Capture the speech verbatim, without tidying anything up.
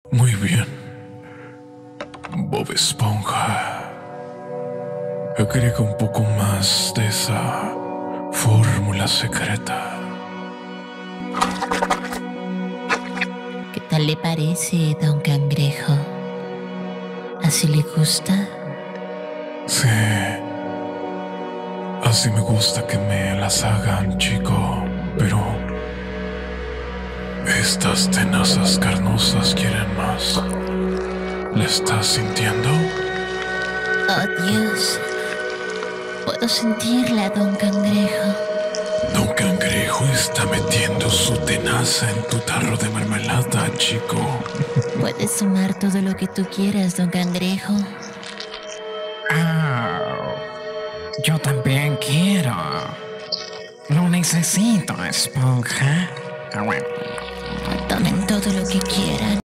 Muy bien. Bob Esponja. Agrega un poco más de esa fórmula secreta. ¿Qué tal le parece, don Cangrejo? ¿Así le gusta? Sí. Así me gusta que me las hagan, chico. Pero estas tenazas carnosas quieren más. ¿La estás sintiendo? Oh, Dios. Puedo sentirla, don Cangrejo. Don Cangrejo está metiendo su tenaza en tu tarro de mermelada, chico. Puedes sumar todo lo que tú quieras, don Cangrejo. Oh, yo también quiero. Lo necesito, Esponja. Ah, bueno. Tomen todo lo que quieran.